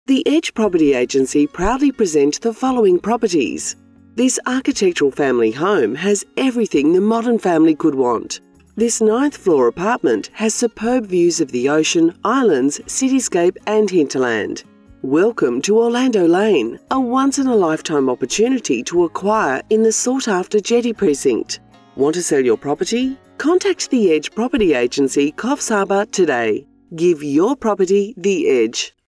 The Edge Property Agency proudly present the following properties. This architectural family home has everything the modern family could want. This 9th floor apartment has superb views of the ocean, islands, cityscape and hinterland. Welcome to Orlando Lane, a once-in-a-lifetime opportunity to acquire in the sought-after Jetty Precinct. Want to sell your property? Contact the Edge Property Agency, Coffs Harbour today. Give your property the edge.